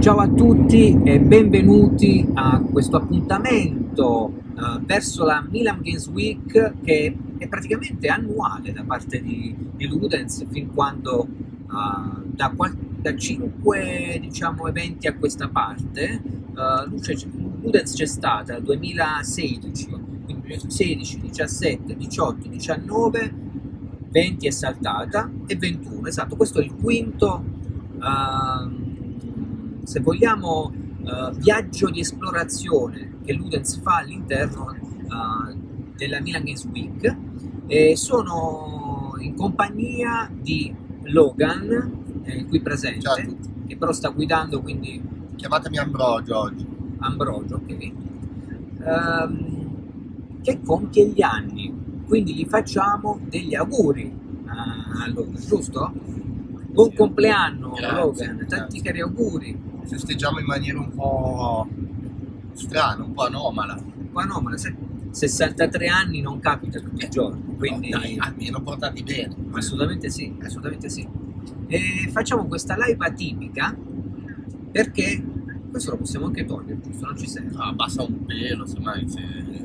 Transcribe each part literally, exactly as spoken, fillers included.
Ciao a tutti e benvenuti a questo appuntamento uh, verso la Milan Games Week, che è praticamente annuale da parte di, di Ludens, fin quando uh, da, da cinque diciamo, eventi a questa parte uh, Ludens c'è stata nel duemilasedici, quindi sedici, diciassette, diciotto, diciannove, venti è saltata e ventuno, esatto, questo è il quinto uh, se vogliamo, uh, viaggio di esplorazione che Ludens fa all'interno uh, della Milan Games Week, e sono in compagnia di Logan, eh, qui presente, che però sta guidando, quindi chiamatemi Ambrogio oggi. Ambrogio, ok, um, che compie gli anni, quindi gli facciamo degli auguri a Logan, giusto? Buon sì, compleanno, grazie, Logan, tanti grazie. Cari auguri. Festeggiamo in maniera un po' strana, un po' anomala. Un po' anomala, sessantatré anni non capita tutti i giorni, quindi no, dai, almeno portati bene. Assolutamente sì, assolutamente sì. E facciamo questa live atipica perché questo lo possiamo anche togliere, giusto? Non ci serve. Ah, basta un pelo, semmai se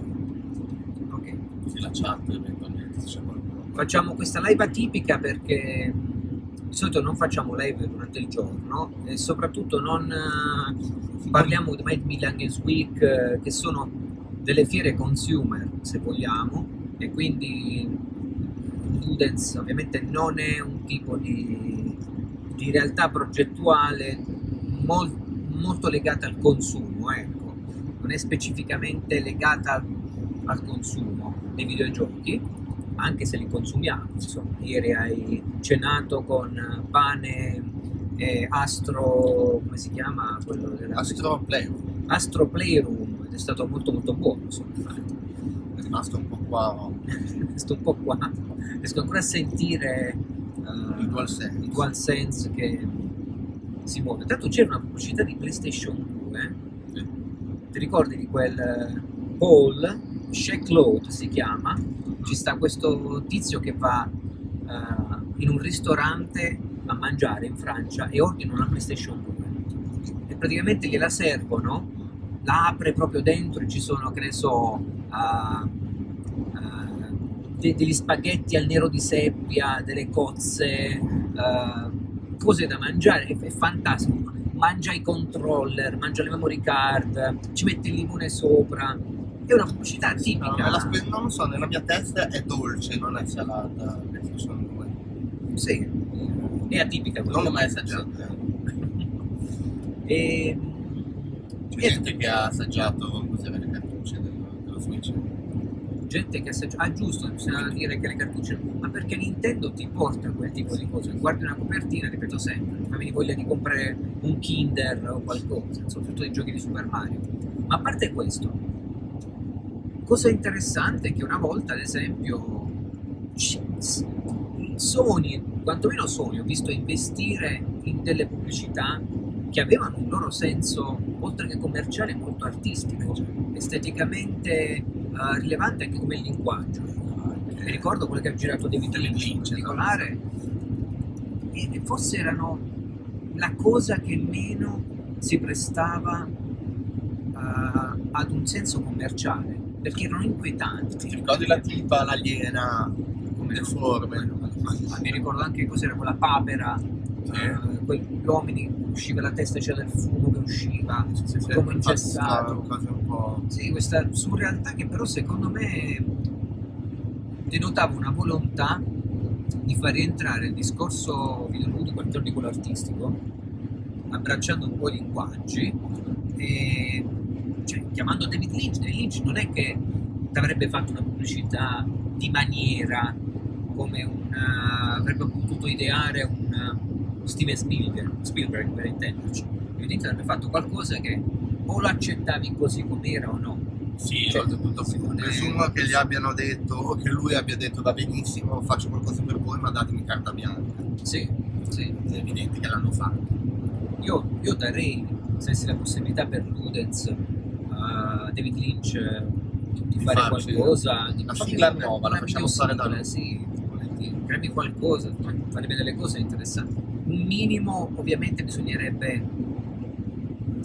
ok, se la chat eventualmente c'è qualcuno. Facciamo questa live atipica perché di solito non facciamo live durante il giorno e soprattutto non uh, parliamo mai di Milan Games Week, uh, che sono delle fiere consumer, se vogliamo, e quindi Ludens ovviamente non è un tipo di, di realtà progettuale mol, molto legata al consumo, ecco, non è specificamente legata al consumo dei videogiochi, anche se li consumiamo. Insomma, ieri hai cenato con pane e Astro, come si chiama? Quello della Astro Playroom. Astro Playroom, ed è stato molto molto buono, insomma. È rimasto un po' qua. Sto un po' qua, riesco ancora a sentire uh, il DualSense. il DualSense che si muove. Tanto c'era una pubblicità di PlayStation due, sì. Ti ricordi di quel Paul Shake Load si chiama? Ci sta questo tizio che va uh, in un ristorante a mangiare in Francia e ordina una PlayStation due e praticamente gliela servono, la apre proprio dentro e ci sono, che ne so, uh, uh, de degli spaghetti al nero di seppia, delle cozze, uh, cose da mangiare, è, è fantastico. Mangia i controller, mangia le memory card, ci mette il limone sopra. È una pubblicità tipica. No, non lo so, nella mia testa è dolce, non è salata. Sono due. Sì, è atipica. Non l'ho mai assaggiato. E c'è gente che ha assaggiato cos'era le cartucce dello, dello Switch. Gente che assaggia. Ah, giusto, bisogna dire che le cartucce. Ma perché Nintendo ti porta quel tipo di cose? Guardi una copertina, ripeto sempre, mi viene voglia di comprare un Kinder o qualcosa, soprattutto i giochi di Super Mario. Ma a parte questo, cosa interessante è che una volta, ad esempio, Sony, quantomeno Sony, ho visto investire in delle pubblicità che avevano un loro senso, oltre che commerciale, molto artistico, esteticamente uh, rilevante anche come linguaggio. Mi ricordo quello che ha girato David Lynch in particolare, e forse erano la cosa che meno si prestava uh, ad un senso commerciale, perché erano inquietanti. Ti ricordi la tipa, l'aliena, come le forme? Ah, mi ricordo anche cos'era quella papera, eh, quegli uomini, usciva la testa, c'era del fumo che usciva, sì, sì, come ingessato. Cose un po'. Sì, questa surrealtà che però secondo me denotava una volontà di far rientrare il discorso videoludico all'interno di quello artistico, abbracciando un po' i linguaggi, e cioè, chiamando David Lynch. David Lynch non è che ti avrebbe fatto una pubblicità di maniera come una, avrebbe potuto ideare un Steven Spielberg, Spielberg per intenderci. David Lynch avrebbe fatto qualcosa che o lo accettavi così com'era o no. Sì, cioè, tutto presumo è... che gli abbiano detto, o che lui abbia detto: va benissimo, faccio qualcosa per voi, ma datemi carta bianca. Sì, sì. È evidente che l'hanno fatto. Io, io darei, se avessi la possibilità per Ludens, a David Lynch di, di fare farci, qualcosa, di una sigla nuova, la facciamo fare da lui. Sì, crearmi qualcosa, farebbe delle cose interessanti. Un minimo, ovviamente, bisognerebbe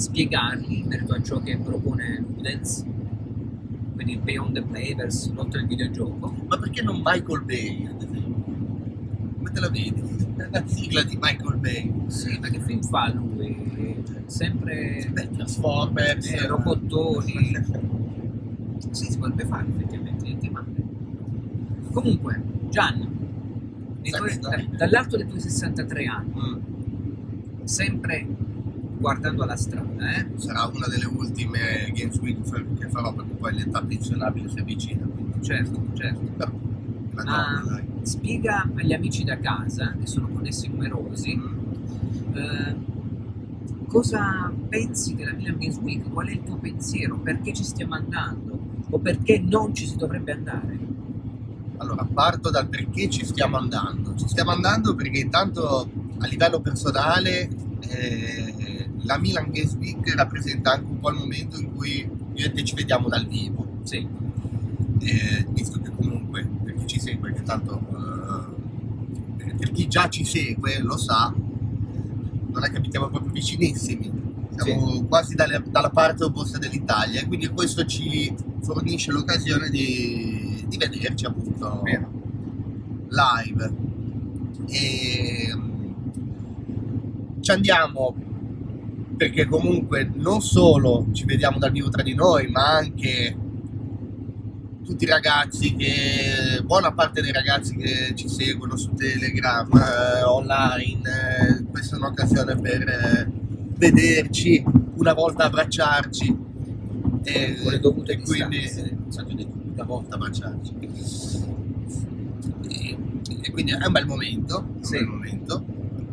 spiegarli in merito a ciò che propone Ludens, quindi il Beyond the Playverse, l'oltre il videogioco. Ma perché non Michael Bay, ad esempio? Come te la vedi? La sigla di Michael Bay. Sì, ma che film fa lui? Sempre Beh, Transformers, eh, robottoni. Sì, si potrebbe fare effettivamente, niente male. Comunque, Gian, nei tuoi- da- dall'alto dei tuoi sessantatré anni, Mm. sempre guardando alla strada, eh? Sarà una delle ultime Games Week che farò, perché poi l'età pensionabile si avvicina. Quindi. Certo, certo. Però, la Ma donna, dai. spiega agli amici da casa, che sono connessi numerosi, Mm. eh, cosa pensi della Milan Games Week? Qual è il tuo pensiero? Perché ci stiamo andando? O perché non ci si dovrebbe andare? Allora, parto dal perché ci stiamo andando. Ci stiamo andando perché intanto a livello personale eh, la Milan Games Week rappresenta anche un po' il momento in cui io e te ci vediamo dal vivo. Sì, Eh, visto che comunque, per chi ci segue, che tanto eh, per chi già ci segue lo sa, non è che abitiamo proprio vicinissimi, siamo Sì. quasi dalle- dalla parte opposta dell'Italia, e quindi questo ci fornisce l'occasione di, di vederci appunto vero. live. E mm, ci andiamo perché comunque non solo ci vediamo dal vivo tra di noi, ma anche tutti i ragazzi che, buona parte dei ragazzi che ci seguono su Telegram, eh, online, eh, questa è un'occasione per eh, vederci, una volta abbracciarci e, Con le dovute e quindi distanze. eh, una volta abbracciarci e, e quindi è un bel momento, è un Sì. bel momento.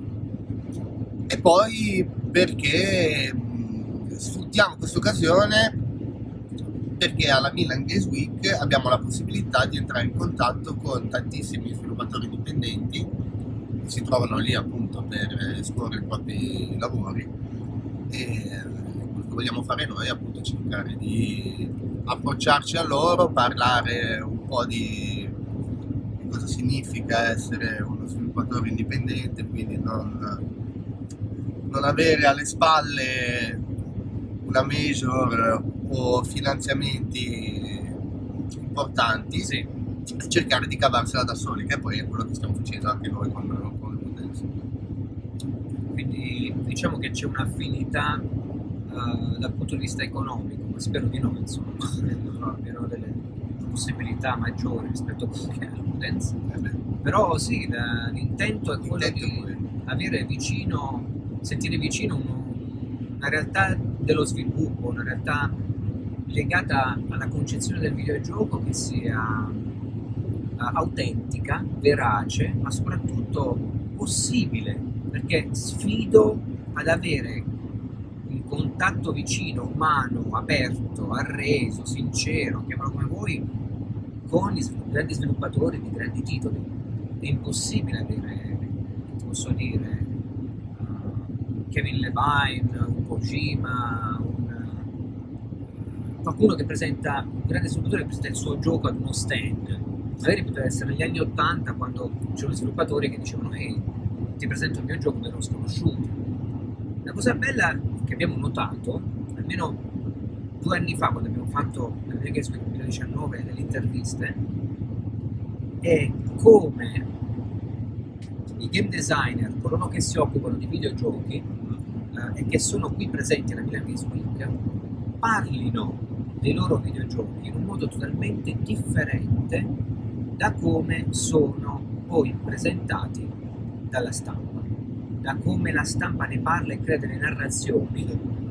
E poi perché mh, sfruttiamo questa occasione perché alla Milan Games Week abbiamo la possibilità di entrare in contatto con tantissimi sviluppatori indipendenti che si trovano lì appunto per esporre i propri lavori, e quello che vogliamo fare noi è appunto cercare di approcciarci a loro, parlare un po' di, di cosa significa essere uno sviluppatore indipendente, quindi non, non avere alle spalle una major o finanziamenti importanti, Sì. e cercare di cavarsela da soli, che poi è quello che stiamo facendo anche noi con, con Ludens. Quindi diciamo che c'è un'affinità eh, dal punto di vista economico, ma spero di no, insomma, abbiano delle possibilità maggiori rispetto a quello che ha Ludens. Eh beh, Però sì, la- l'intento è quello L'intento è di quello. avere vicino, sentire vicino uno- una realtà dello sviluppo, una realtà legata alla concezione del videogioco che sia eh, autentica, verace, ma soprattutto possibile, perché sfido ad avere un contatto vicino, umano, aperto, arreso, sincero, chiamalo come vuoi, con gli svilu- grandi sviluppatori di grandi titoli. È impossibile avere, posso dire, uh, Kevin Levine, un Kojima, un, uh, qualcuno che presenta, un grande sviluppatore che presenta il suo gioco ad uno stand. Magari poteva essere negli anni ottanta, quando c'erano sviluppatori che dicevano ehi, ti presento il mio gioco per uno sconosciuto. La cosa bella che abbiamo notato, almeno due anni fa, quando abbiamo fatto nel Vegas duemiladiciannove delle interviste, è come i game designer, coloro che si occupano di videogiochi eh, e che sono qui presenti alla Milan Games Week, parlino dei loro videogiochi in un modo totalmente differente da come sono poi presentati dalla stampa, da come la stampa ne parla e crea delle narrazioni,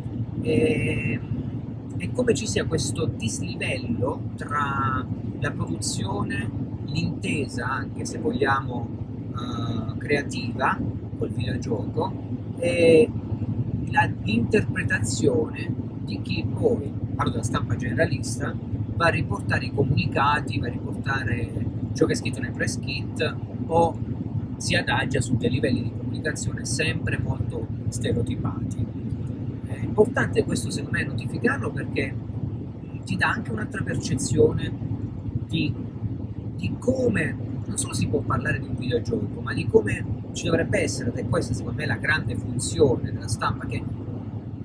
e, e come ci sia questo dislivello tra la produzione, l'intesa, anche se vogliamo, uh, creativa col videogioco, e la, l'interpretazione di chi poi, parlo della stampa generalista, va a riportare i comunicati, va a riportare ciò che è scritto nel press kit, o si adagia su dei livelli di comunicazione sempre molto stereotipati. È importante questo, secondo me, notificarlo, perché ti dà anche un'altra percezione di, di come non solo si può parlare di un videogioco, ma di come ci dovrebbe essere, ed è questa secondo me la grande funzione della stampa, che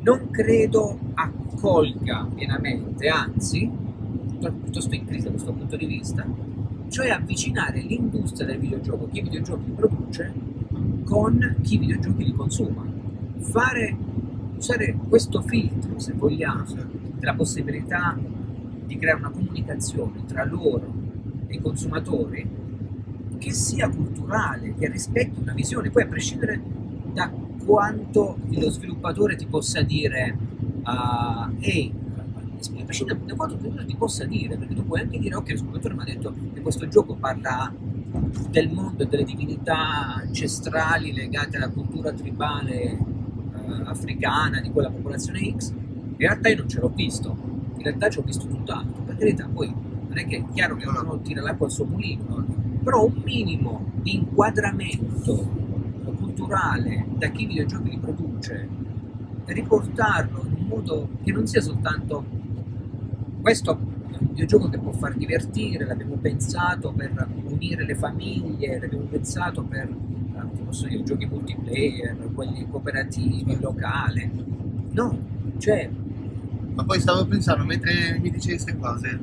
non credo accolga pienamente, anzi, piuttosto in crisi da questo punto di vista, cioè avvicinare l'industria del videogioco, chi i videogiochi li produce, con chi i videogiochi li consuma. Fare, usare questo filtro, se vogliamo, della possibilità di creare una comunicazione tra loro e i consumatori che sia culturale, che rispetti una visione, poi a prescindere da quanto lo sviluppatore ti possa dire uh, ehi, a prescindere da quanto ti possa dire, perché tu puoi anche dire ok, lo sviluppatore mi ha detto che questo gioco parla del mondo e delle divinità ancestrali legate alla cultura tribale uh, africana di quella popolazione X. In realtà io non ce l'ho visto, in realtà ci ho visto tutt'altro, per carità. Poi non è che è chiaro che uno tira l'acqua al suo mulino, però un minimo di inquadramento culturale da chi i videogiochi li produce e riportarlo in un modo che non sia soltanto questo è un videogioco che può far divertire, l'abbiamo pensato per unire le famiglie, l'abbiamo pensato per eh, posso dire, giochi multiplayer, quelli cooperativi, locale, no, cioè. Ma poi stavo pensando, mentre mi dicevi queste cose,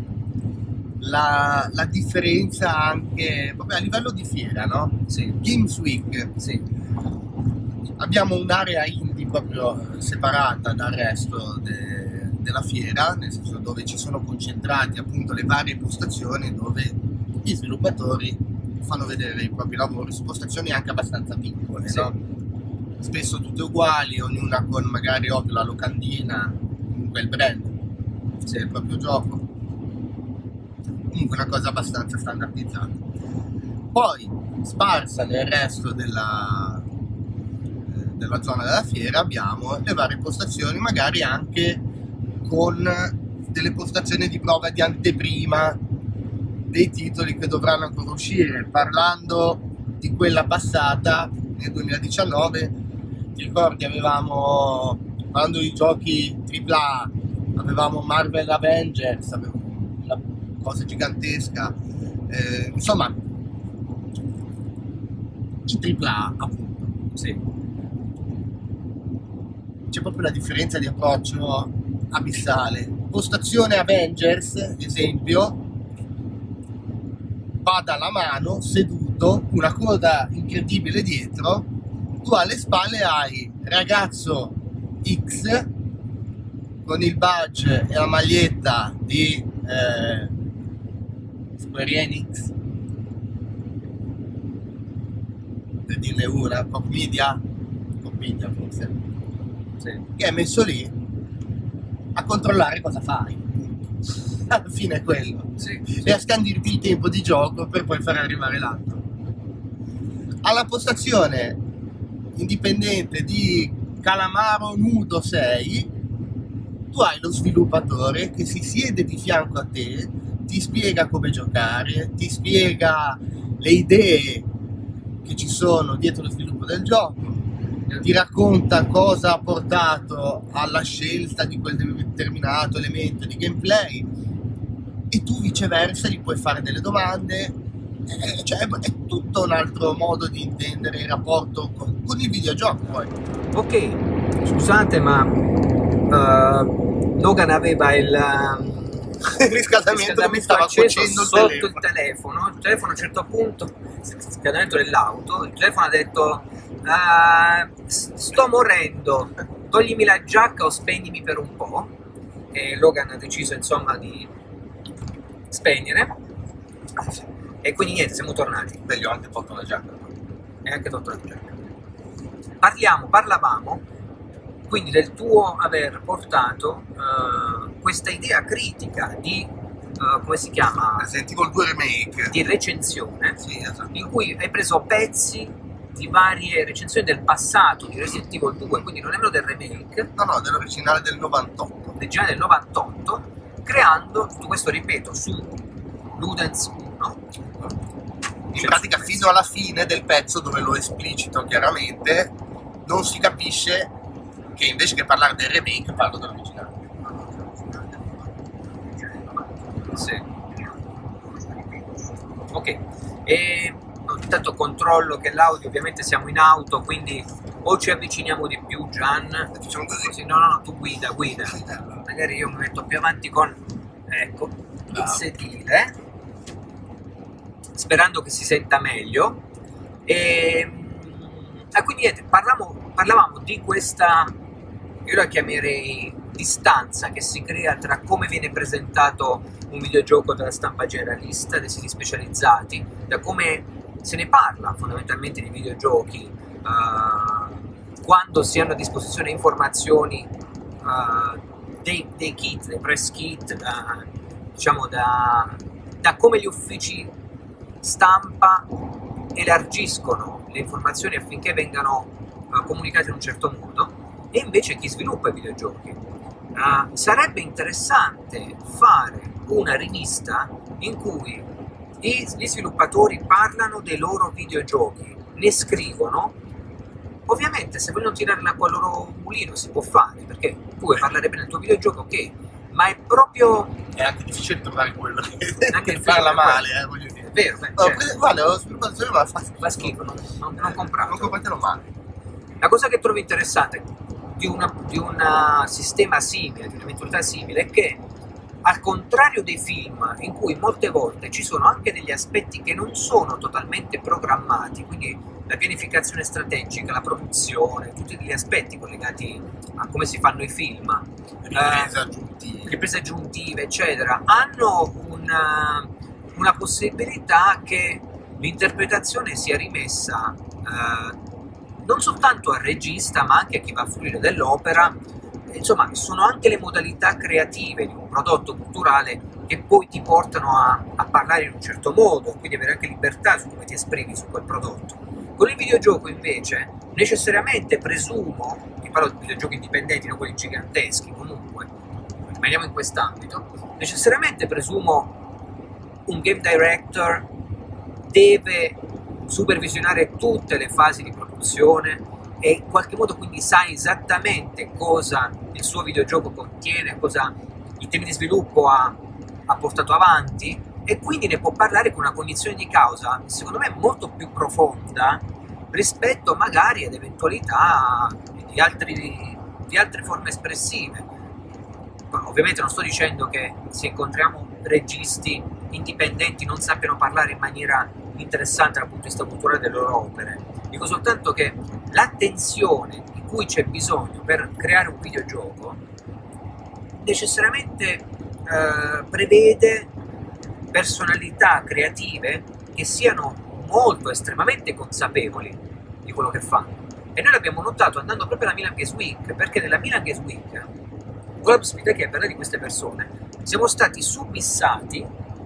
la, la differenza anche proprio a livello di fiera, no? Sì. Games Week, sì. Abbiamo un'area indie proprio separata dal resto de, della fiera, nel senso dove ci sono concentrati appunto le varie postazioni dove gli sviluppatori fanno vedere i propri lavori su postazioni anche abbastanza piccole, sì. No? Spesso tutte uguali, ognuna con magari ovvio la locandina, comunque il brand, sì, il proprio gioco, comunque una cosa abbastanza standardizzata. Poi sparsa nel resto della, della zona della fiera abbiamo le varie postazioni, magari anche con delle postazioni di prova di anteprima dei titoli che dovranno ancora uscire. Parlando di quella passata nel duemiladiciannove, ti ricordi, avevamo, parlando di giochi tripla A, avevamo Marvel Avengers, avevamo una cosa gigantesca, eh, insomma i tripla A appunto, sì. C'è proprio una differenza di approccio abissale. Postazione Avengers, ad esempio, va dalla mano, seduto, una coda incredibile dietro, tu alle spalle hai ragazzo X con il badge e la maglietta di eh, Square Enix, per dirne una, Pop Media, Pop Media forse, sì, che è messo lì a controllare cosa fai. Alla fine è quello, sì, sì. E a scandirti il tempo di gioco per poi far arrivare l'altro. Alla postazione indipendente di Calamaro Nudo sei, tu hai lo sviluppatore che si siede di fianco a te, ti spiega come giocare, ti spiega le idee che ci sono dietro lo sviluppo del gioco, ti racconta cosa ha portato alla scelta di quel determinato elemento di gameplay, e tu viceversa gli puoi fare delle domande. Eh, cioè, è tutto un altro modo di intendere il rapporto con, con il videogioco poi. Ok, scusate, ma uh, Logan aveva il uh, il riscaldamento che mi stava cuocendo sotto il telefono. il telefono. Il telefono a un certo punto, il riscaldamento dell'auto, il telefono ha detto uh, sto morendo, toglimi la giacca o spegnimi per un po', e Logan ha deciso insomma di spegnere, e quindi niente, siamo tornati. Beh, gli ho anche tolto la giacca. E anche tolto la giacca. Parliamo, parlavamo quindi del tuo aver portato uh, questa idea critica di, uh, come si chiama? Resident Evil due Remake. Di recensione, sì, esatto. In cui hai preso pezzi di varie recensioni del passato di Resident Evil due, quindi non nemmeno del remake. No, no, dell'originale del novantotto. Originale del novantotto, creando tutto questo, ripeto, su Ludens uno. In pratica fino alla fine del pezzo, dove lo esplicito chiaramente, non si capisce che invece che parlare del remake parlo dell'originale. Sì. Ok. E intanto controllo che l'audio, ovviamente siamo in auto, quindi o ci avviciniamo di più, Gian? Facciamo così. Così, no, no, no, tu guida, guida. Magari io mi metto più avanti con, ecco, il sedile, sperando che si senta meglio. E, e quindi niente, parlavamo, parlavamo di questa, io la chiamerei distanza che si crea tra come viene presentato un videogioco dalla stampa generalista, dai siti specializzati, da come se ne parla fondamentalmente di videogiochi, uh, quando si hanno a disposizione informazioni uh, dei, dei kit, dei press kit, uh, diciamo da, da come gli uffici stampa elargiscono le informazioni affinché vengano uh, comunicate in un certo modo, e invece chi sviluppa i videogiochi. Uh, sarebbe interessante fare una rivista in cui i, gli sviluppatori parlano dei loro videogiochi, ne scrivono. Ovviamente se vogliono tirare l'acqua al loro mulino si può fare, perché tu vuoi parlare bene del tuo videogioco, ok, ma è proprio... È anche difficile trovare quello che anche parla male, eh, voglio dire. È vero, beh, No, certo. guarda, lo sviluppatore ma fa schifo. Fa schifo, non, non, non comprarlo. Non compratelo male. La cosa che trovo interessante di un di una sistema simile, di un'eventualità simile, è che al contrario dei film, in cui molte volte ci sono anche degli aspetti che non sono totalmente programmati, quindi la pianificazione strategica, la produzione, tutti gli aspetti collegati a come si fanno i film, Riprese eh, aggiuntive. riprese aggiuntive, eccetera, hanno una, una possibilità che l'interpretazione sia rimessa eh, non soltanto al regista, ma anche a chi va a fruire dell'opera. Insomma, sono anche le modalità creative di un prodotto culturale che poi ti portano a, a parlare in un certo modo, quindi avere anche libertà su come ti esprimi su quel prodotto. Con il videogioco invece, necessariamente presumo, ti parlo di videogiochi indipendenti, non quelli giganteschi, comunque, rimaniamo in quest'ambito, necessariamente presumo un game director deve supervisionare tutte le fasi di produzione e in qualche modo quindi sa esattamente cosa il suo videogioco contiene, cosa i temi di sviluppo ha, ha portato avanti, e quindi ne può parlare con una cognizione di causa secondo me molto più profonda rispetto magari ad eventualità di, altri, di altre forme espressive. Ma ovviamente non sto dicendo che se incontriamo registi indipendenti non sappiano parlare in maniera interessante dal punto di vista culturale delle loro opere, dico soltanto che l'attenzione di cui c'è bisogno per creare un videogioco necessariamente eh, prevede personalità creative che siano molto, estremamente consapevoli di quello che fanno, e noi l'abbiamo notato andando proprio alla Milan Games Week, perché nella Milan Games Week, con la possibilità che per di queste persone, siamo stati subissati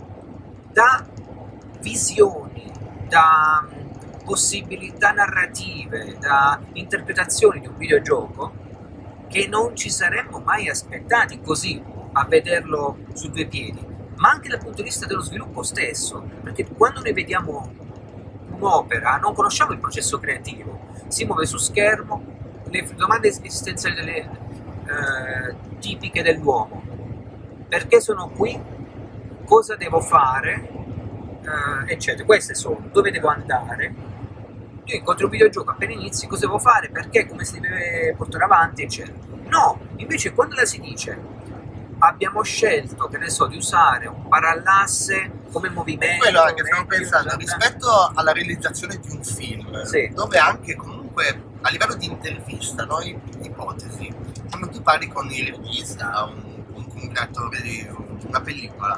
da visioni, da possibilità narrative, da interpretazioni di un videogioco che non ci saremmo mai aspettati così a vederlo su due piedi, ma anche dal punto di vista dello sviluppo stesso, perché quando noi vediamo un'opera non conosciamo il processo creativo, si muove su schermo, le domande esistenziali delle, eh, tipiche dell'uomo: perché sono qui, cosa devo fare, eh, eccetera. Queste sono: dove devo andare, io incontro un videogioco appena inizi, cosa devo fare, perché, come si deve portare avanti, eccetera. No, invece quando la si dice abbiamo scelto, che ne so, di usare un parallasse come movimento, quello anche stiamo metti, pensando usare- rispetto alla realizzazione di un film, Sì. dove anche comunque a livello di intervista, no, ipotesi, quando tu parli con il regista, un, un, un creatore di una pellicola,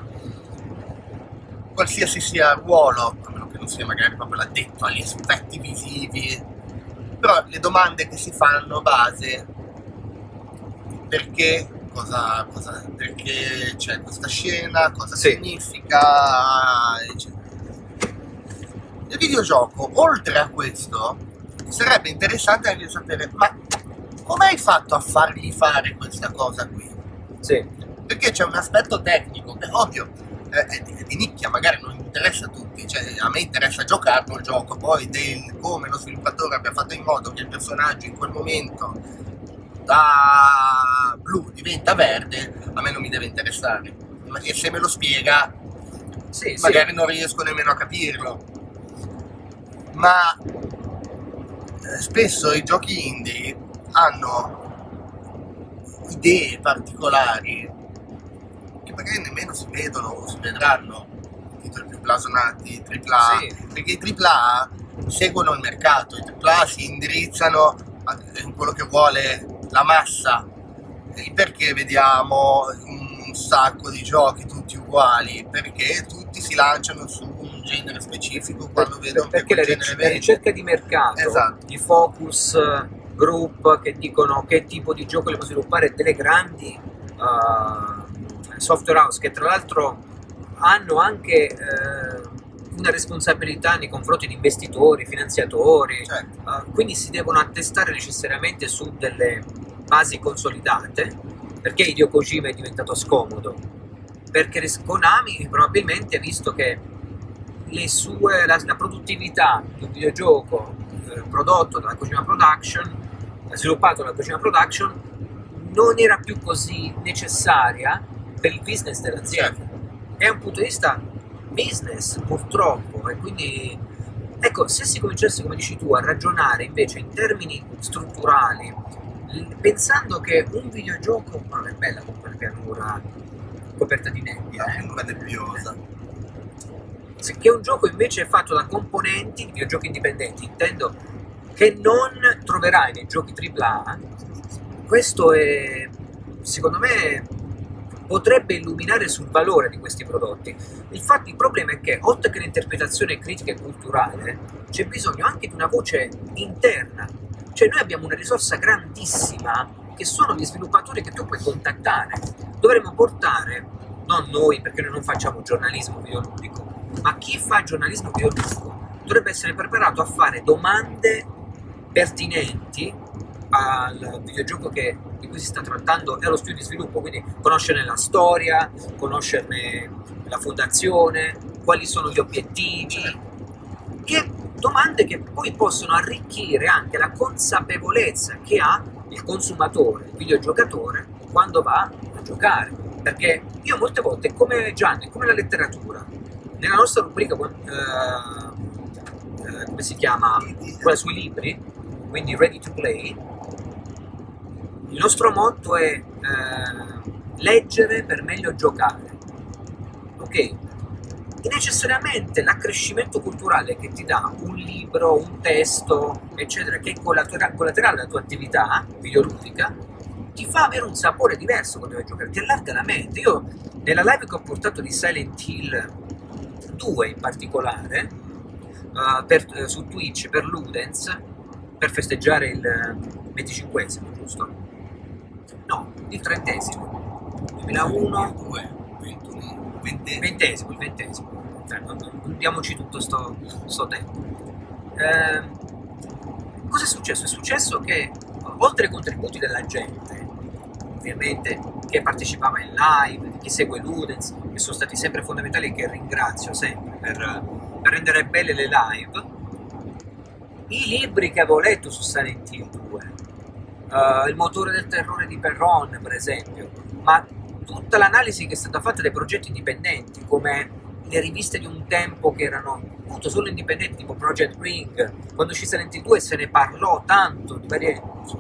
qualsiasi sia il ruolo, a meno che non sia magari proprio l'addetto agli effetti visivi, però le domande che si fanno base: perché, cosa, cosa, perché c'è questa scena, cosa Sì. significa, eccetera. Nel videogioco, oltre a questo, sarebbe interessante anche sapere: ma come hai fatto a fargli fare questa cosa qui? Sì, Perché c'è un aspetto tecnico che, ovvio, eh, è, di, è di nicchia, magari non interessa a tutti, cioè a me interessa giocarlo il gioco, poi del come lo sviluppatore abbia fatto in modo che il personaggio in quel momento da blu diventa verde, a me non mi deve interessare, ma e se me lo spiega sì, magari sì. non riesco nemmeno a capirlo, ma spesso i giochi indie hanno idee particolari che magari nemmeno si vedono o si vedranno i titoli più blasonati, tripla A, Sì. perché i tripla A seguono il mercato, i tripla A si indirizzano a quello che vuole la massa, il perché vediamo un sacco di giochi tutti uguali, perché tutti si lanciano su un genere specifico quando Per- vedono perché che la, quel ric- genere la vende. ricerca di mercato, Esatto. i focus group che dicono che tipo di gioco devono sviluppare, delle grandi uh, software house che tra l'altro hanno anche uh, una responsabilità nei confronti di investitori, finanziatori, Certo. uh, quindi si devono attestare necessariamente su delle basi consolidate. Perché Hideo Kojima è diventato scomodo? Perché Konami probabilmente ha visto che le sue, la, la produttività di un videogioco eh, prodotto dalla Kojima Production, sviluppato dalla Kojima Production, non era più così necessaria per il business dell'azienda. È un punto di vista business, purtroppo, e quindi ecco, se si cominciasse, come dici tu, a ragionare invece in termini strutturali, pensando che un videogioco, ma è bella con quella pianura coperta di nebbia, La eh? pianura nebbiosa. Che un gioco invece è fatto da componenti di videogiochi indipendenti, intendo, che non troverai nei giochi tripla A. Questo è, secondo me, potrebbe illuminare sul valore di questi prodotti. Il fatto, il problema è che, oltre che l'interpretazione critica e culturale, c'è bisogno anche di una voce interna. Cioè noi abbiamo una risorsa grandissima che sono gli sviluppatori che tu puoi contattare. Dovremmo portare, non noi perché noi non facciamo giornalismo videoludico, ma chi fa giornalismo videoludico dovrebbe essere preparato a fare domande pertinenti al videogioco che, di cui si sta trattando e allo studio di sviluppo, quindi conoscerne la storia, conoscerne la fondazione, quali sono gli obiettivi, che domande che poi possono arricchire anche la consapevolezza che ha il consumatore, il videogiocatore, quando va a giocare. Perché io molte volte, come Gianni, come la letteratura, nella nostra rubrica, eh, eh, come si chiama, quella sui libri, quindi Ready to Play, il nostro motto è eh, leggere per meglio giocare. Ok? E necessariamente l'accrescimento culturale che ti dà un libro, un testo, eccetera, che è collaterale alla tua attività videoludica, ti fa avere un sapore diverso quando vai a giocare, ti allarga la mente. Io nella live che ho portato di Silent Hill due in particolare, uh, per, uh, su Twitch per Ludens, per festeggiare il venticinquesimo, giusto? No, il trentesimo, duemilauno, ventuno, ventesimo. ventesimo, il ventesimo, cioè, non, non diamoci tutto sto, sto tempo. Eh, cosa è successo? È successo che, oltre ai contributi della gente, ovviamente, che partecipava in live, chi segue Ludens, che sono stati sempre fondamentali e che ringrazio sempre per, per rendere belle le live, i libri che avevo letto su Silent Hill due, uh, il motore del terrore di Perron, per esempio, ma tutta l'analisi che è stata fatta dai progetti indipendenti, come le riviste di un tempo che erano appunto solo indipendenti, tipo Project Ring, quando uscì Silent Hill due se ne parlò tanto di varie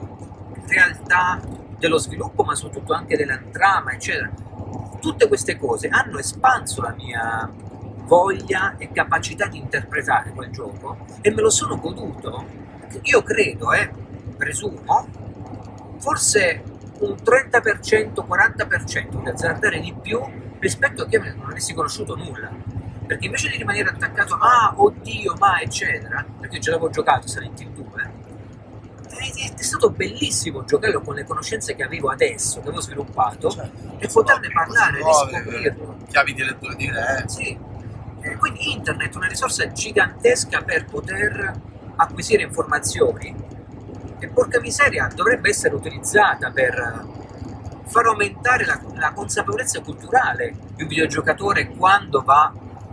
realtà dello sviluppo, ma soprattutto anche della trama, eccetera. Tutte queste cose hanno espanso la mia voglia e capacità di interpretare quel gioco e me lo sono goduto. Io credo, eh, presumo, forse un trenta per cento, quaranta per cento di azzardare di più rispetto a chi non avessi conosciuto nulla. Perché invece di rimanere attaccato, ah, oddio, ma eccetera, perché ce l'avevo giocato Silent Hill due, è, è stato bellissimo giocarlo con le conoscenze che avevo adesso, che avevo sviluppato, Certo, e poterne parlare, nuove, riscoprirlo. chiavi di lettura diverse. Sì. Eh, quindi internet è una risorsa gigantesca per poter acquisire informazioni e, porca miseria, dovrebbe essere utilizzata per far aumentare la, la consapevolezza culturale di un videogiocatore quando va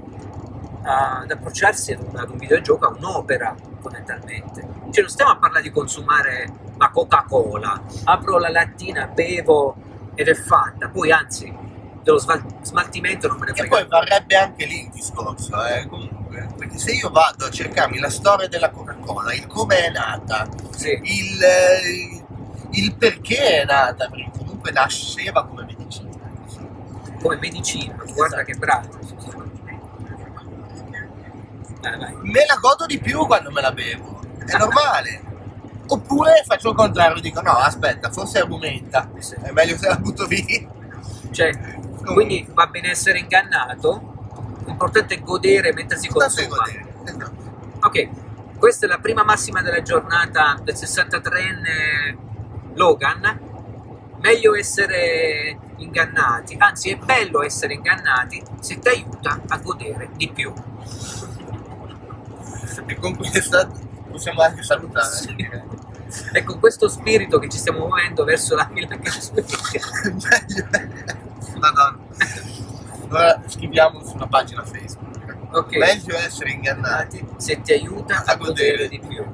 ad approcciarsi ad un, ad un videogioco, a un'opera, fondamentalmente. Cioè non stiamo a parlare di consumare la Coca-Cola, apro la lattina, bevo ed è fatta, poi anzi dello sval- smaltimento non me ne Che frega. poi varrebbe anche lì il discorso, eh, comunque, perché perché se io vado a cercarmi la storia della Coca-Cola, il come è nata, Sì. il, eh, il perché è nata, perché comunque nasceva come medicina. Come medicina, guarda Esatto. che bravo. Dai, vai. Me la godo di più quando me la bevo, è normale. Oppure faccio il contrario, dico no, aspetta, forse aumenta, Sì. è meglio se la butto via. Cioè, quindi va bene essere ingannato, l'importante è godere mentre si Tanto è consuma. godere. Esatto. Ok, questa è la prima massima della giornata del sessantatreenne Logan. Meglio essere ingannati, anzi è bello essere ingannati se ti aiuta a godere di più. E con questa possiamo anche salutare. Sì. È con questo spirito che ci stiamo muovendo verso la Milan Games Week. Madonna. Allora scriviamo sulla pagina Facebook. Ok. Meglio essere ingannati. Se ti aiuta a, A godere. godere di più.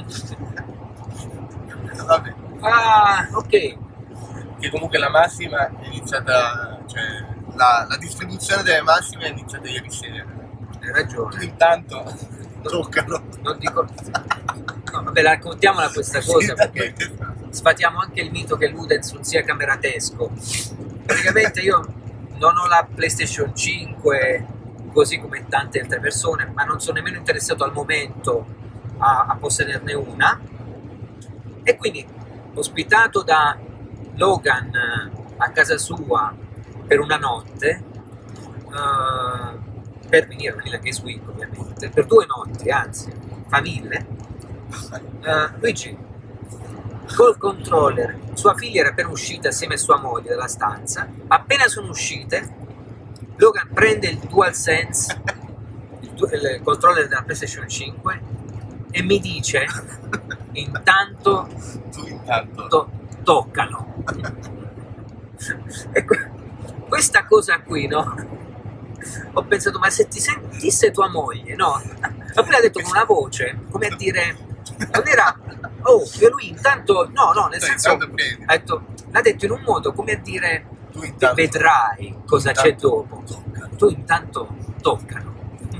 Vabbè. Ah, ok. Che comunque la massima è iniziata, cioè la, la distribuzione delle massime è iniziata ieri sera. Hai Tu ragione. intanto toccano. Non dico. No, vabbè, raccontiamola questa cosa perché sfatiamo anche il mito che Ludens non sia cameratesco. Praticamente io non ho la PlayStation cinque così come tante altre persone, ma non sono nemmeno interessato al momento a, a possederne una, e quindi ospitato da Logan a casa sua per una notte, uh, per venire a Milan Games Week ovviamente, per due notti, anzi, fa mille. Uh, Luigi, col controller, sua figlia era appena uscita assieme a sua moglie dalla stanza, appena sono uscite, Logan prende il DualSense, il, du- il controller della PlayStation cinque, e mi dice, intanto, Tu intanto. to- toccalo. E que- questa cosa qui, no? Ho pensato, ma se ti sentisse tua moglie, no? Appena ha detto con una voce, come a dire, non era, oh, e lui intanto, no, no, nel Cioè, senso, intanto prendi. ha detto, l'ha detto in un modo come a dire, Tu intanto. vedrai cosa c'è intanto dopo, toccano. tu intanto toccalo.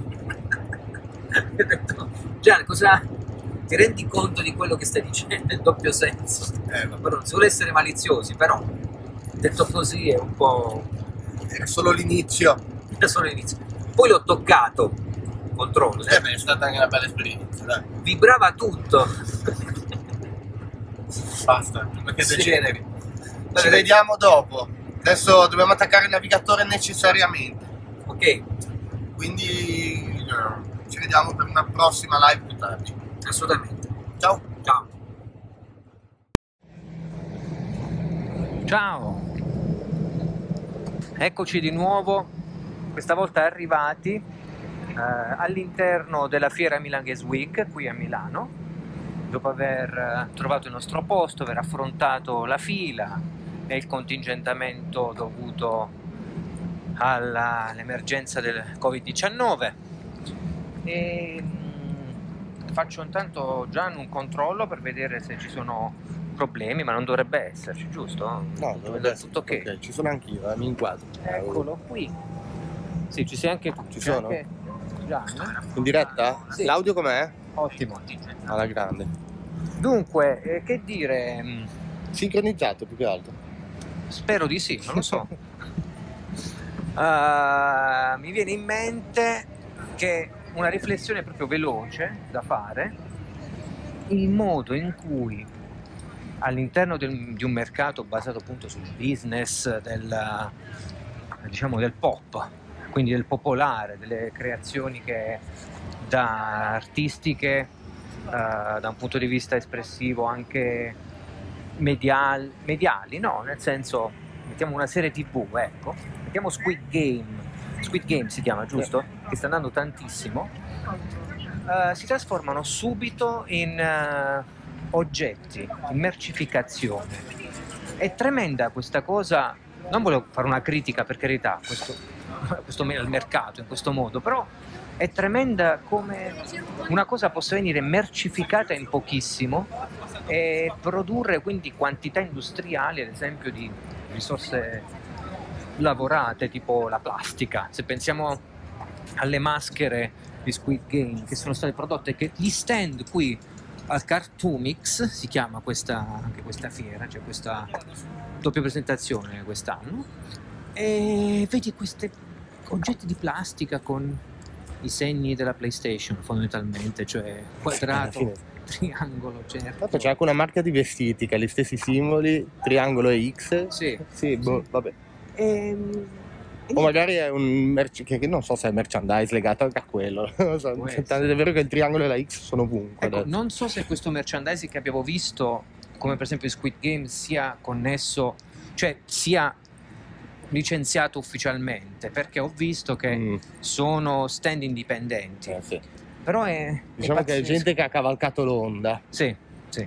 Ho detto, Gian, cosa ti rendi conto di quello che stai dicendo in doppio senso? Eh, vabbè. Però non si vuole essere maliziosi, però detto così è un po'... È solo l'inizio. da solo l'inizio. Poi l'ho toccato, controller, Eh beh, è stata anche una bella esperienza, dai. vibrava tutto. Basta, prima che Sì. degeneri. Ci vediamo dopo. Adesso dobbiamo attaccare il navigatore necessariamente. Ok, Quindi eh, ci vediamo per una prossima live più tardi. assolutamente. Ciao! Ciao. Ciao. Eccoci di nuovo, questa volta arrivati eh, all'interno della fiera Milan Games Week qui a Milano, dopo aver eh, trovato il nostro posto, aver affrontato la fila e il contingentamento dovuto alla- all'emergenza del covid diciannove. E mm, faccio intanto Gian un controllo per vedere se ci sono problemi, ma non dovrebbe esserci, giusto? No, dovrebbe essere tutto ok. ok, ci sono anch'io, eh, mi inquadro. Eccolo qui. Sì, ci sei anche tu. Ci c'è sono? anche Gian. In diretta? Sì. L'audio com'è? Ottimo. Alla grande. Dunque, eh, che dire, mh, Sincronizzato più che altro. spero di sì, non lo so. Uh, mi viene in mente che una riflessione proprio veloce da fare, il modo in cui all'interno del- di un mercato basato appunto sul business del, diciamo, del pop, quindi del popolare, delle creazioni che da artistiche, eh, da un punto di vista espressivo anche medial- mediali, no? Nel senso, mettiamo una serie tv, ecco, mettiamo Squid Game, Squid Game si chiama, giusto? Che sta andando tantissimo, eh, si trasformano subito in eh, oggetti, in mercificazione. È tremenda questa cosa, non volevo fare una critica per carità, questo, questo me- al mercato in questo modo, però è tremenda come una cosa possa venire mercificata in pochissimo e produrre quindi quantità industriali, ad esempio, di risorse lavorate, tipo la plastica. Se pensiamo alle maschere di Squid Game che sono state prodotte, che gli stand qui al Cartoomix, si chiama questa, anche questa fiera, c'è questa doppia presentazione quest'anno, e vedi questi oggetti di plastica con i segni della PlayStation fondamentalmente, cioè quadrato, triangolo, certo. Tanto c'è anche una marca di vestiti che ha gli stessi simboli, triangolo e X. Sì, sì, boh, sì. vabbè. E, o magari è un merch- che non so se è merchandise legato anche a quello. Non so, tanto è vero che il triangolo e la X sono ovunque. Ecco, non so se questo merchandising che abbiamo visto, come per esempio Squid Game, sia connesso, cioè sia licenziato ufficialmente, perché ho visto che mm. sono stand indipendenti. Eh, sì. Però è, diciamo è che è gente che ha cavalcato l'onda. Sì, sì.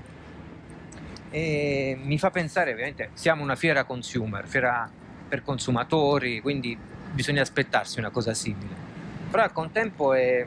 E mi fa pensare, ovviamente, siamo una fiera consumer, fiera per consumatori, quindi bisogna aspettarsi una cosa simile. Però al contempo è,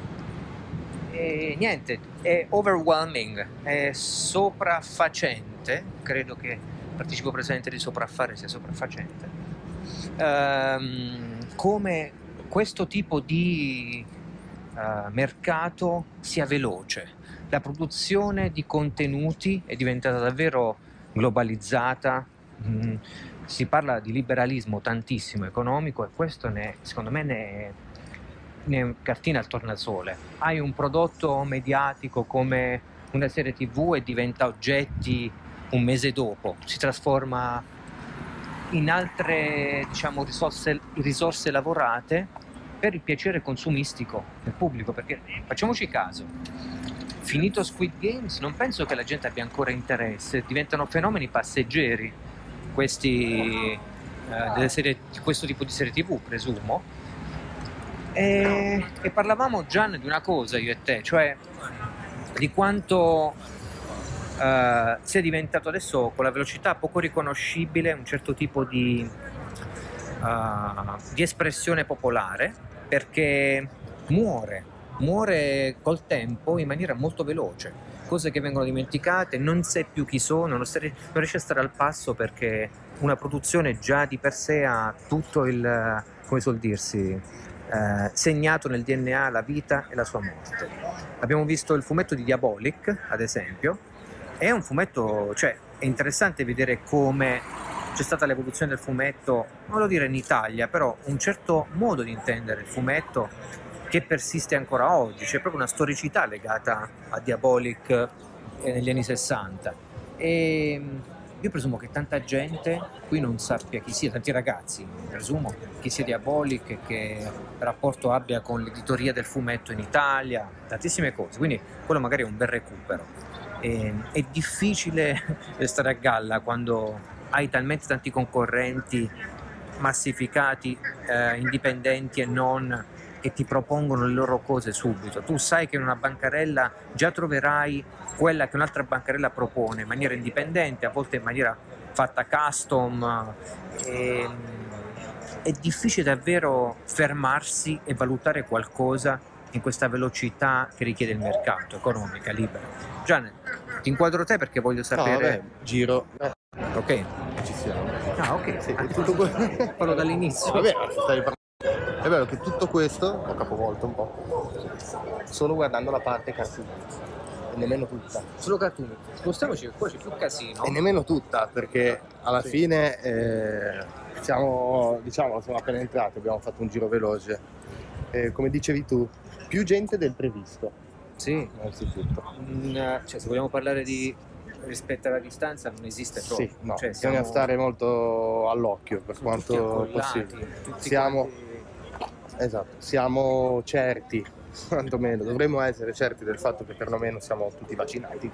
è niente, è overwhelming, è sopraffacente, credo che il participo presente di sopraffare sia sopraffacente. Um, come questo tipo di uh, mercato sia veloce. La produzione di contenuti è diventata davvero globalizzata, mm, si parla di liberalismo tantissimo economico, e questo ne, secondo me ne, ne cartina al tornasole. Hai un prodotto mediatico come una serie tivù e diventa oggetti un mese dopo, si trasforma in altre, diciamo, risorse, risorse lavorate per il piacere consumistico del pubblico, perché facciamoci caso, finito Squid Games non penso che la gente abbia ancora interesse, diventano fenomeni passeggeri questi eh, delle serie, di questo tipo di serie tivù, presumo. E, e parlavamo, Gian, di una cosa io e te, cioè di quanto Uh, sia diventato adesso, con la velocità poco riconoscibile, un certo tipo di, uh, di espressione popolare, perché muore, muore col tempo in maniera molto veloce, cose che vengono dimenticate, non sai più chi sono, non, sei, non riesci a stare al passo, perché una produzione già di per sé ha tutto il, come suol dirsi, uh, segnato nel D N A la vita e la sua morte. Abbiamo visto il fumetto di Diabolic, ad esempio. È un fumetto, cioè è interessante vedere come c'è stata l'evoluzione del fumetto, non lo dire in Italia, però un certo modo di intendere il fumetto che persiste ancora oggi, c'è proprio una storicità legata a Diabolic negli anni sessanta. E io presumo che tanta gente qui non sappia chi sia, tanti ragazzi, presumo chi sia Diabolic e che rapporto abbia con l'editoria del fumetto in Italia, tantissime cose, quindi quello magari è un bel recupero. E, è difficile stare a galla quando hai talmente tanti concorrenti massificati, eh, indipendenti e non, che ti propongono le loro cose subito. Tu sai che in una bancarella già troverai quella che un'altra bancarella propone in maniera indipendente, a volte in maniera fatta custom, e, è difficile davvero fermarsi e valutare qualcosa in questa velocità che richiede il mercato, economica, libera. Gian, ti inquadro te perché voglio sapere... No, vabbè, giro. Eh. Ok. Ci siamo. Ah, ok. Sì, ah, tutto que- parlo dall'inizio. Vabbè, stavi parlando. È vero che tutto questo, ho capovolto un po', solo guardando la parte cartoon. E nemmeno tutta. Solo cartoon. Spostiamoci, poi c'è più casino. E nemmeno tutta, perché alla sì. fine eh, siamo, diciamo, siamo appena entrati, abbiamo fatto un giro veloce. Eh, come dicevi tu, più gente del previsto. Sì, innanzitutto. Mm, cioè, se vogliamo parlare di rispetto alla distanza, non esiste proprio. Sì, no, cioè, bisogna siamo... stare molto all'occhio per quanto possibile. Siamo, quanti... esatto, siamo certi, quantomeno, dovremmo essere certi del fatto che perlomeno siamo tutti vaccinati.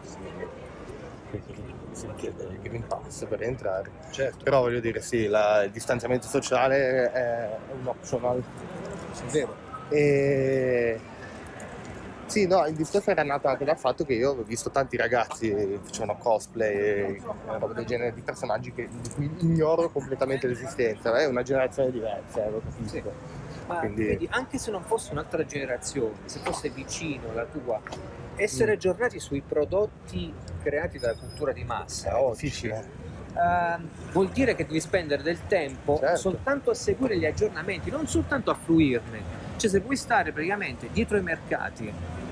Si richiede il Green Pass per entrare. Certo. Però voglio dire, sì, la, il distanziamento sociale è un optional. È vero. E... sì, no, il discorso era nato anche dal fatto che io ho visto tanti ragazzi che facevano cosplay, roba del genere, di personaggi che, di cui ignoro completamente l'esistenza. È una generazione diversa, eh, lo capisco. Sì. Ma quindi... vedi, anche se non fosse un'altra generazione, se fosse vicino alla tua, essere mm. aggiornati sui prodotti creati dalla cultura di massa è oggi, difficile. Uh, vuol dire che devi spendere del tempo, certo, soltanto a seguire gli aggiornamenti, non soltanto a fruirne, Cioè se vuoi stare praticamente dietro ai mercati,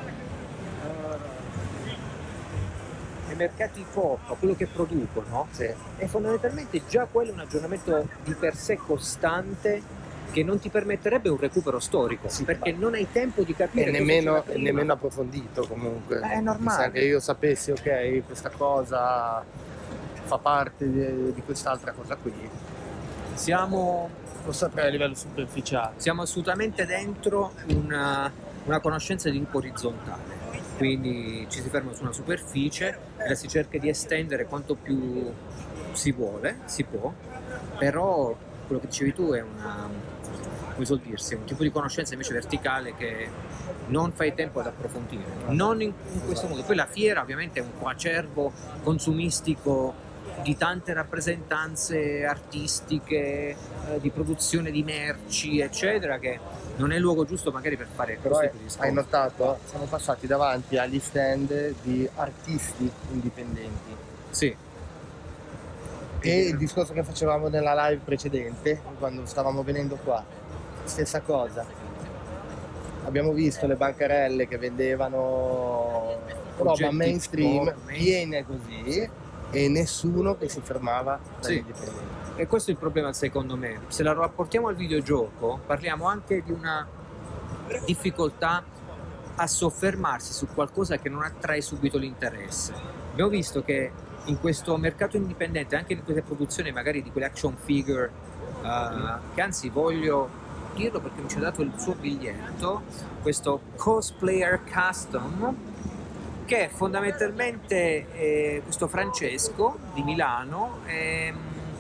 ai mercati pop, a quello che producono, Sì. è fondamentalmente già quello un aggiornamento di per sé costante che non ti permetterebbe un recupero storico, Sì, perché ma- non hai tempo di capire E cosa nemmeno, c'era e prima. nemmeno approfondito comunque. Eh, è normale. Mi sa che io sapessi, ok, questa cosa fa parte di, di quest'altra cosa qui. Siamo, Lo saprei a livello superficiale. siamo assolutamente dentro una, una conoscenza di tipo orizzontale, quindi ci si ferma su una superficie e la si cerca di estendere quanto più si vuole, si può, però quello che dicevi tu è una, come suol dirsi, un tipo di conoscenza invece verticale che non fai tempo ad approfondire, non in, in questo modo. Poi la fiera ovviamente è un coacervo consumistico di tante rappresentanze artistiche, eh, di produzione di merci, eccetera, che non è il luogo giusto magari per fare Però questo hai, tipo di discorsi. hai notato? Siamo passati davanti agli stand di artisti indipendenti. Sì. E il discorso che facevamo nella live precedente, quando stavamo venendo qua, stessa cosa. Abbiamo visto le bancarelle che vendevano roba Oggetti mainstream, pop, piene così, e nessuno che si fermava Sì. dall'indipendente. E questo è il problema secondo me. Se la rapportiamo al videogioco, parliamo anche di una difficoltà a soffermarsi su qualcosa che non attrae subito l'interesse. Abbiamo visto che in questo mercato indipendente, anche in queste produzioni magari di quelle action figure, uh, che anzi voglio dirlo perché mi ci ha dato il suo biglietto, questo Cosplayer Custom, che è fondamentalmente eh, questo Francesco di Milano, ehm,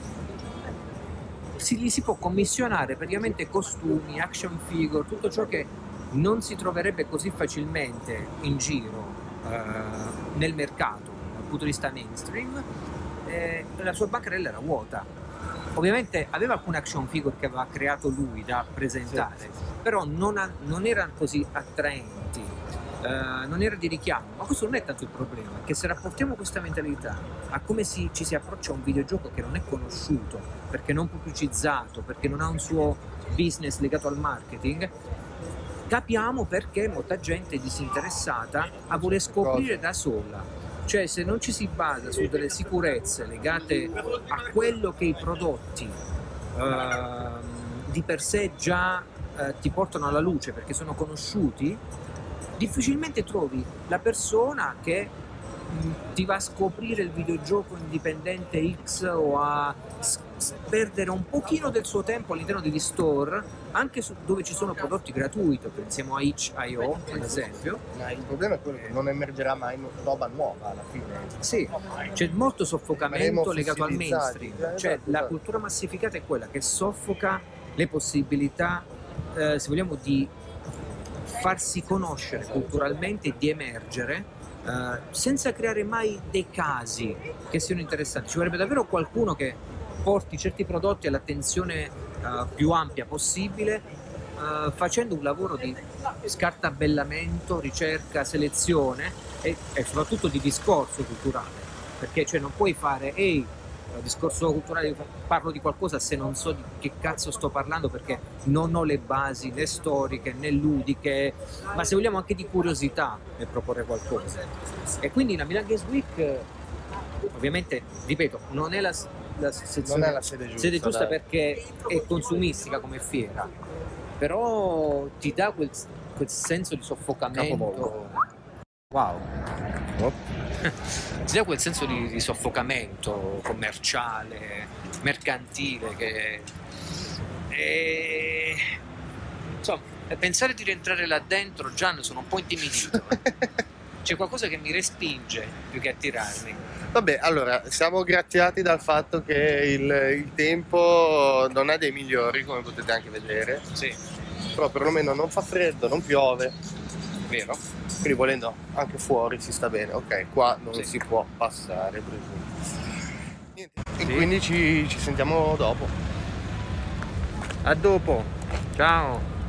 si, gli si può commissionare praticamente costumi, action figure, tutto ciò che non si troverebbe così facilmente in giro eh, nel mercato dal punto di vista mainstream. Eh, la sua bancarella era vuota. Ovviamente aveva alcune action figure che aveva creato lui da presentare, Sì. però non, ha, non erano così attraenti, eh, non era di richiamo. Ma questo non è tanto il problema, è che se rapportiamo questa mentalità a come si, ci si approccia a un videogioco che non è conosciuto, perché non pubblicizzato, perché non ha un suo business legato al marketing, capiamo perché molta gente è disinteressata a voler scoprire da sola. Cioè, se non ci si basa su delle sicurezze legate a quello che i prodotti eh, di per sé già eh, ti portano alla luce perché sono conosciuti, difficilmente trovi la persona che mh, ti va a scoprire il videogioco indipendente X o a s- s- perdere un pochino del suo tempo all'interno degli store, anche su, dove ci sono prodotti gratuiti. Pensiamo a itch punto i o ad esempio. Ma il problema è quello che non emergerà mai roba nuova alla fine. Sì, c'è molto soffocamento Saremo legato al fossilizzati. mainstream, Eh, cioè esatto, la esatto. cultura massificata è quella che soffoca le possibilità, eh, se vogliamo, di farsi conoscere culturalmente e di emergere, eh, senza creare mai dei casi che siano interessanti. Ci vorrebbe davvero qualcuno che porti certi prodotti all'attenzione eh, più ampia possibile, eh, facendo un lavoro di scartabellamento, ricerca, selezione e, e soprattutto di discorso culturale, perché cioè non puoi fare ehi, eh, discorso culturale, parlo di qualcosa se non so di che cazzo sto parlando perché non ho le basi né storiche né ludiche, ma se vogliamo anche di curiosità nel proporre qualcosa. E quindi la Milan Games Week, eh, ovviamente, ripeto, non è la, la sezione, Non è la sede giusta, sede giusta dai. perché è consumistica come fiera, però ti dà quel, quel senso di soffocamento. Capovolgo. Wow. Oh. Ti dà quel senso di, di soffocamento commerciale, mercantile che e... insomma, pensare di rientrare là dentro già ne sono un po' intimidito. C'è qualcosa che mi respinge più che attirarmi. Vabbè, allora, siamo graziati dal fatto che il, il tempo non è dei migliori, come potete anche vedere, Sì, però perlomeno non fa freddo, non piove, vero? quindi volendo anche fuori si sta bene. Ok, qua non Sì. si può passare, per esempio. Niente. E Sì. quindi ci, ci sentiamo dopo. A dopo. Ciao.